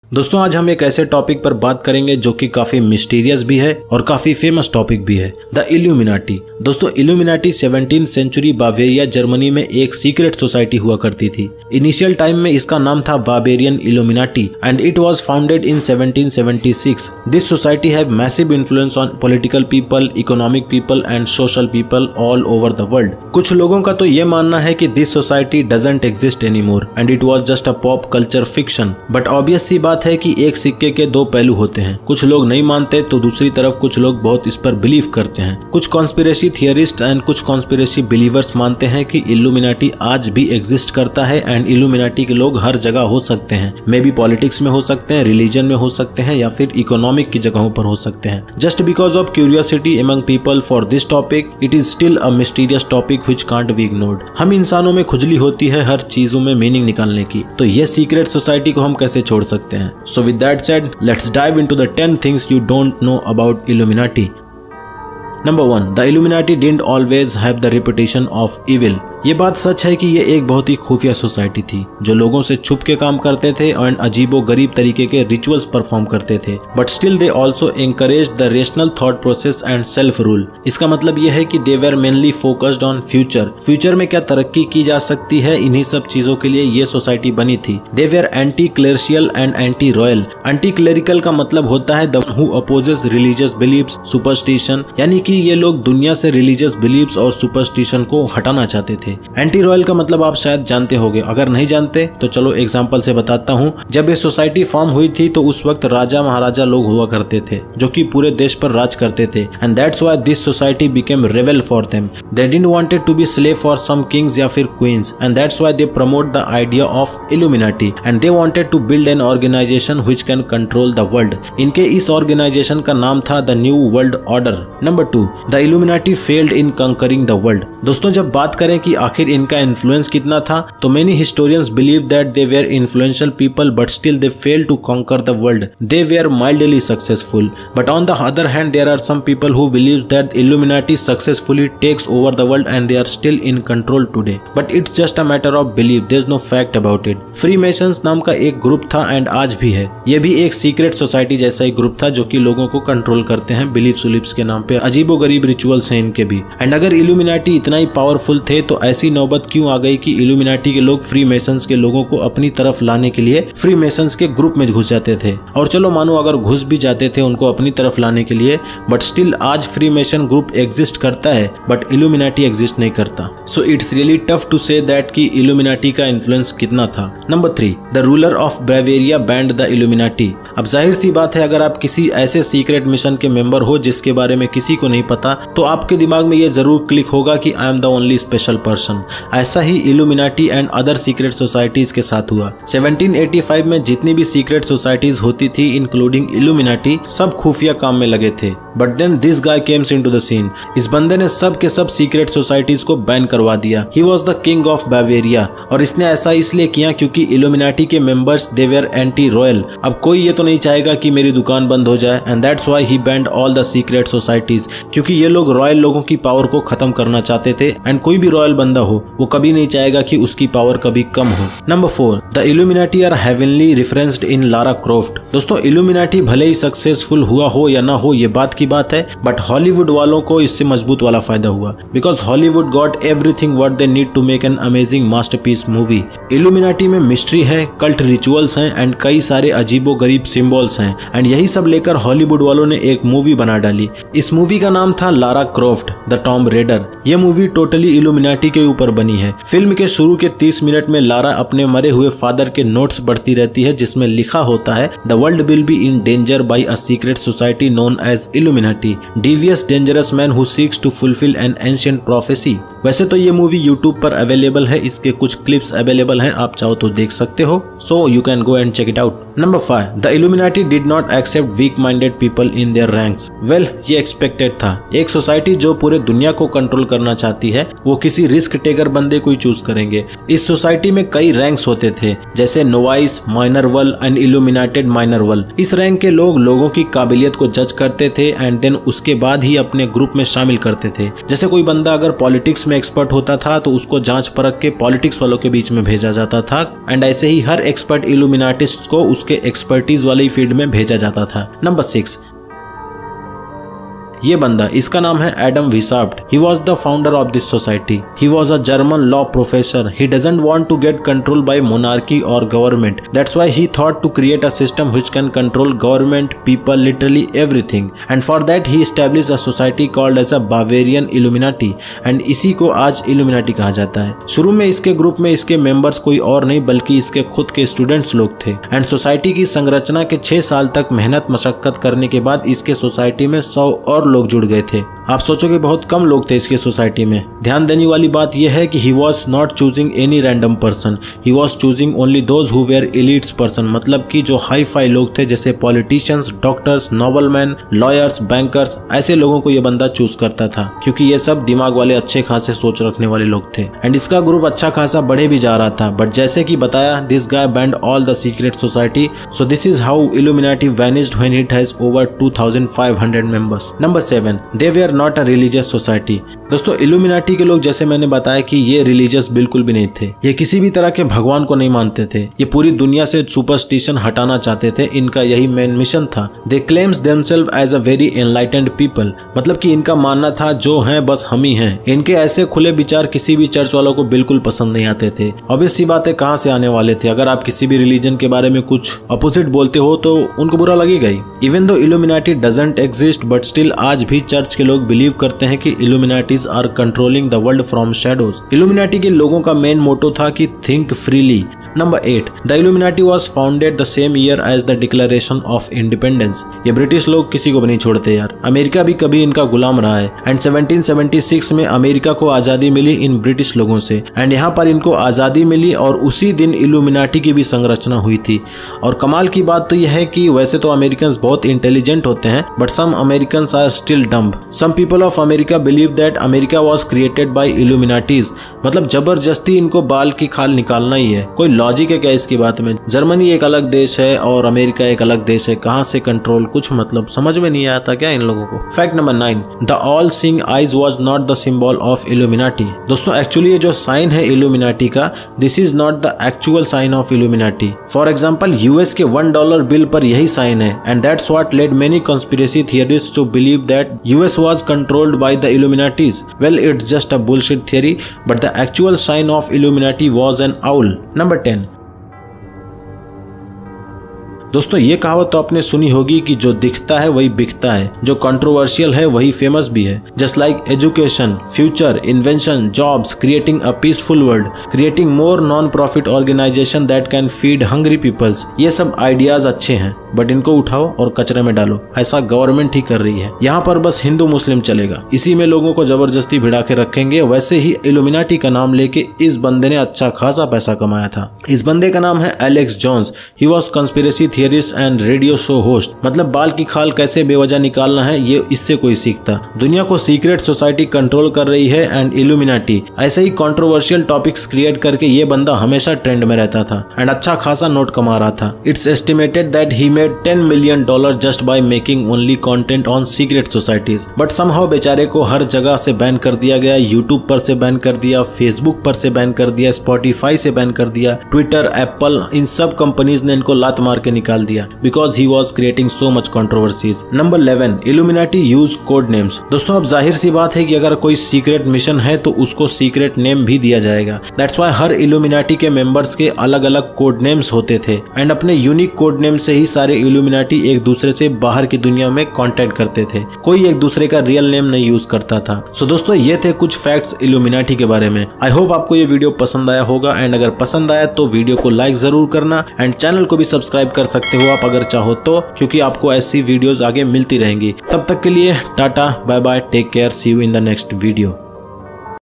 दोस्तों आज हम एक ऐसे टॉपिक पर बात करेंगे जो कि काफी मिस्टीरियस भी है और काफी फेमस टॉपिक भी है, द इल्यूमिनाटी। दोस्तों Illuminati 17th century Bavaria Germany में एक सीक्रेट सोसाइटी हुआ करती थी। इनिशियल टाइम में इसका नाम था Bavarian Illuminati and it was founded in 1776। This society have massive influence on political people, economic people and social people all over the world. कुछ लोगों का तो ये मानना है कि this society doesn't exist anymore and it was just a pop culture fiction. But obvious सी बात है कि एक सिक्के के दो पहलू होते हैं, कुछ लोग नहीं मानते तो दूसरी तरफ कुछ लोग बहुत इस पर बिलीव करते हैं। कुछ कॉन्स्पिरेसी थियरिस्ट एंड कुछ कॉन्स्पिरेसी बिलीवर्स मानते हैं कि इल्यूमिनाटी आज भी एग्जिस्ट करता है एंड इल्यूमिनाटी के लोग हर जगह हो सकते हैं, मे बी पॉलिटिक्स में हो सकते हैं, रिलीजन में हो सकते हैं या फिर इकोनॉमिक की जगहों पर हो सकते हैं। Just because of curiosity among people for this topic, it is still a mysterious topic which can't be ignored. हम इंसानों में खुजली होती है हर चीजों में मीनिंग निकालने की, तो ये सीक्रेट सोसाइटी को हम कैसे छोड़ सकते हैं। So with that said, let's dive into the 10 things you don't know about Illuminati. Number 1. The Illuminati didn't always have the reputation of evil. ये बात सच है कि ये एक बहुत ही खुफिया सोसाइटी थी जो लोगों से छुप के काम करते थे और अजीबो गरीब तरीके के रिचुअल्स परफॉर्म करते थे। But still they also encourage the rational thought process and self rule. इसका मतलब ये है कि they were mainly focused on future में क्या तरक्की की जा सकती है, इन्हीं सब चीजों के लिए ये सोसाइटी बनी थी। They were anti clerical and anti royal. Anti clerical का मतलब होता है the who opposes religious beliefs, superstition, यानी कि ये लोग दुनिया से रिलीजियस बिलीव्स और सुपरस्टिशन को हटाना चाहते थे। एंटी रॉयल का मतलब आप शायद जानते होंगे, अगर नहीं जानते तो चलो एग्जांपल से बताता हूँ। जब ये सोसाइटी फॉर्म हुई थी तो उस वक्त राजा महाराजा लोग हुआ करते थे जो कि पूरे देश पर राज करते थे and that's why this society became rebel for them. They didn't wanted to be slave for some kings या फिर queens and that's why they promote the idea of Illuminati and they wanted to build an organisation which can control the world. इनके इस organisation का नाम था the New World Order. Number 2. The Illuminati failed in conquering the world. दोस्तों जब बात करें कि आखिर इनका इन्फ्लुएंस कितना था, तो many historians believe that they were influential people but still they failed to conquer the world. They were mildly successful. But on the other hand there are some people who believe that Illuminati successfully takes over the world and they are still in control today. But it's just a matter of believe, there is no fact about it. Freemasons नाम का एक group था and आज भी है। ये भी एक सीक्रेट सोसाइटी जैसा एक ग्रुप था जो कि लोगों को कंट्रोल करते हैं बिलीफ सुलिप्स के नाम पे। अजीबो गरीब रिचुअल्स हैं इनके भी। एंड अगर इल्यूमिनाटी इतना ही पावरफुल थे तो ऐसी नौबत क्यों आ गई कि इल्यूमिनाटी के लोग फ्री मेसन्स के लोगों को अपनी तरफ लाने के लिए फ्री मेसन्स के ग्रुप में घुस जाते थे। और चलो मानो अगर घुस भी जाते थे उनको अपनी तरफ लाने के लिए, बट स्टिल आज फ्री मेसन ग्रुप एग्जिस्ट करता है बट इल्यूमिनाटी एग्जिस्ट नहीं करता। So it's really tough to say that कि इल्यूमिनाटी का इन्फ्लुएंस कितना था। Number 3. The ruler of Bavaria banned the Illuminati. अब जाहिर सी बात है अगर आप किसी ऐसे सीक्रेट मिशन के मेंबर हो जिसके बारे में किसी को नहीं पता तो आपके दिमाग में ये जरूर क्लिक होगा कि I am the only special person. ऐसा ही Illuminati and other secret societies के साथ हुआ। 1785 में जितनी भी सीक्रेट सोसाइटीज होती थी इंक्लूडिंग इल्यूमिनाटी, सब खुफिया काम में लगे थे। But then this guy comes into the scene. इस बंदे ने सब के सब सीक्रेट सोसाइटीज को बैन करवा दिया। He was the king of Bavaria और इसने ऐसा इसलिए किया क्योंकि इल्यूमिनाटी के members they were anti royal. अब कोई ये तो नहीं चाहेगा कि मेरी दुकान बंद हो जाए and that's why he banned all the secret societies, क्योंकि ये लोग रॉयल लोगों की पावर को खत्म करना चाहते थे एंड कोई भी रॉयल बंदा हो वो कभी नहीं चाहेगा कि उसकी पावर कभी कम हो। Number 4. The Illuminati are heavenly referenced in Lara Croft. दोस्तों इल्यूमिनाटी भले ही सक्सेसफुल हुआ हो या ना हो ये बात की बात है, बट हॉलीवुड वालों को इससे मजबूत वाला फायदा हुआ because Hollywood got everything what they need to make an amazing masterpiece movie. Illuminati में मिस्ट्री है, कल्ट रिचुअल्स हैं एंड कई सारे अजीबो गरीब सिंबल्स हैं एंड यही सब लेकर हॉलीवुड वालों ने एक मूवी बना डाली। इस मूवी का नाम था Lara Croft the Tomb Raider. यह मूवी टोटली इल्यूमिनाटी के ऊपर बनी है। फिल्म के शुरू के 30 मिनट में लारा अपने मरे हुए फादर के नोट्स पढ़ती रहती है जिसमें लिखा होता है the world will be in danger by a secret society known as Illuminati, devious dangerous man who seeks to fulfil an ancient prophecy. वैसे तो ये मूवी यूट्यूब पर अवेलेबल है, इसके कुछ क्लिप्स अवेलेबल हैं, आप चाहो तो देख सकते हो, so you can go and check it out. Number 5. The Illuminati did not accept weak minded people in their ranks. Well ये एक्सपेक्टेड था। एक सोसाइटी जो पूरे दुनिया को कंट्रोल करना चाहती है वो किसी रिस्क टेकर बंदे को ही चूज करेंगे। इस सोसाइटी में कई रैंक्स होते थे जैसे novice, minerval and illuminated minerval. इस रैंक के लोग लोगों की काबिलियत को जज करते थे एंड देन उसके बाद ही अपने ग्रुप में शामिल करते थे। जैसे कोई बंदा अगर पॉलिटिक्स में एक्सपर्ट होता था तो उसको जांच परख के पॉलिटिक्स वालों के बीच में भेजा जाता था, एंड ऐसे ही हर एक्सपर्ट इल्यूमिनाटिस्ट को उसके एक्सपर्टीज वाली फील्ड में भेजा जाता था। नंबर 6, ये बंदा, इसका नाम है Adam Weishaupt. He was the founder of this society. He was a German law professor. He doesn't want to get control by monarchy और government. That's why he thought to create a system which can control government, people, literally everything, and for that he established a society called as a Bavarian Illuminati, and इसी को आज illuminati कहा जाता है। शुरू में इसके ग्रुप में इसके मेंबर्स कोई और नहीं बल्कि इसके खुद के स्टूडेंट्स लोग थे, एंड सोसाइटी की संरचना के 6 साल तक मेहनत मशक्कत करने के बाद इसके सोसाइटी में 100 और लोग जुड़ गए थे। आप सोचोगे बहुत कम लोग थे इसके सोसाइटी में। ध्यान देने वाली बात यह है कि he was not choosing any random person, he was choosing only those who were elites person, मतलब कि जो हाई फाई लोग थे जैसे politicians, doctors, noblemen, lawyers, bankers, ऐसे लोगों को ये बंदा चूज करता था क्योंकि ये सब दिमाग वाले अच्छे खासे सोच रखने वाले लोग थे। एंड इसका ग्रुप अच्छा खासा बढ़े भी जा रहा था, बट जैसे कि बताया this guy banned all the secret society, so this is how Illuminati vanished when it has over 2500 members. Number 7, they were not a religious society. दोस्तों इल्यूमिनाटी के लोग जैसे मैंने बताया कि ये रिलीजियस बिल्कुल भी नहीं थे, ये किसी भी तरह के भगवान को नहीं मानते थे, ये पूरी दुनिया से सुपरस्टिशन हटाना चाहते थे, इनका यही मेन मिशन था। They claims themselves as a very enlightened people, मतलब कि इनका मानना था जो है बस हम ही हैं। इनके ऐसे खुले विचार किसी भी चर्च वालों को बिल्कुल पसंद नहीं आते थे। ऑब्वियस सी बात है कहां से आने वाले थे, अगर आप किसी भी रिलीजन के बारे में कुछ अपोजिट बोलते हो तो उनको बुरा लगेगा ही। Even though Illuminati doesn't exist but still आज भी चर्च के लोग बिलीव करते हैं कि Illuminatis are controlling the world from shadows. Illuminati के लोगों का मेन मोटो था कि think freely. Number 8, the Illuminati was founded the same year as the declaration of independence. ये ब्रिटिश लोग किसी को भी नहीं छोड़ते यार, अमेरिका भी कभी इनका गुलाम रहा है। एंड 1776 में अमेरिका को आजादी मिली इन ब्रिटिश लोगों से, एंड यहाँ पर इनको आजादी मिली और उसी दिन इल्यूमिनाटी की भी संरचना हुई थी। और कमाल की बात तो यह है कि वैसे तो अमेरिकन बहुत इंटेलिजेंट होते हैं but some American are still dumb. Some people of America believe that America was created by Illuminatis, मतलब जबरदस्ती इनको बाल की खाल निकालना ही है। कोई लॉजिक है क्या इसकी बात में? जर्मनी एक अलग देश है और अमेरिका एक अलग देश है, कहां से कंट्रोल, कुछ मतलब समझ में नहीं आता क्या इन लोगों को। Fact number 9, the all seeing eyes was not the symbol of Illuminati. दोस्तों एक्चुअली ये जो साइन है इल्यूमिनाटी का, this is not the actual sign of Illuminati. For example US के $1 बिल पर यही साइन है, and that's what led many conspiracy theorist to believe that US was controlled by the Illuminatis. Well it's just a bullshit theory, but the actual sign of illuminati was an owl. Number 10, दोस्तों ये कहावत तो आपने सुनी होगी कि जो दिखता है वही बिकता है, जो कंट्रोवर्शियल है वही फेमस भी है। Just like education, future, invention, jobs, creating a peaceful world, creating more non profit organisation that can feed hungry peoples. ये सब आइडियाज अच्छे हैं बट इनको उठाओ और कचरे में डालो, ऐसा गवर्नमेंट ही कर रही है। यहाँ पर बस हिंदू मुस्लिम चलेगा, इसी में लोगों को जबरदस्ती भिड़ा के रखेंगे। वैसे ही इल्यूमिनाटी का नाम लेके इस बंदे ने अच्छा खासा पैसा कमाया था। इस बंदे का नाम है Alex Jones. He was conspiracy theorist and radio show host, मतलब बाल की खाल कैसे बेवजह निकालना है ये इससे कोई सीखता। दुनिया को सीक्रेट सोसाइटी कंट्रोल कर रही है एंड इल्यूमिनाटी। ऐसे ही कंट्रोवर्शियल टॉपिक्स क्रिएट करके ये बंदा हमेशा ट्रेंड में रहता था एंड अच्छा खासा नोट कमा रहा था। It's estimated that he made $10 million just by making only content on secret societies. But somehow बेचारे को हर जगह से बैन कर दिया गया, यूट्यूब पर से बैन कर दिया, फेसबुक पर से बैन कर दिया, स्पॉटिफाई से बैन कर दिया, ट्विटर, एप्पल, इन सब कंपनीज ने इनको लात मार के निकाल दिया because he was creating so much controversies. Number 11, Illuminati use code names. दोस्तों अब जाहिर सी बात है कि अगर कोई सीक्रेट मिशन है तो उसको सीक्रेट नेम भी दिया जाएगा। That's why हर इल्यूमिनाटी के मेंबर्स के अलग अलग कोड नेम्स होते थे एंड अपने यूनिक कोड नेम से ही सारे इल्यूमिनाटी एक दूसरे से बाहर की दुनिया में कांटेक्ट करते थे। कोई एक दूसरे का रियल नेम नहीं यूज करता था। सो दोस्तों ये थे कुछ फैक्ट्स इल्यूमिनाटी के बारे में। आई होप आपको ये वीडियो पसंद आया होगा एंड अगर पसंद आया तो वीडियो को लाइक जरूर करना एंड चैनल को भी सब्सक्राइब कर सकते हो आप अगर चाहो तो, क्योंकि आपको ऐसी वीडियोस आगे मिलती रहेंगी। तब तक के लिए टाटा, bye bye, take care, see you in the next video.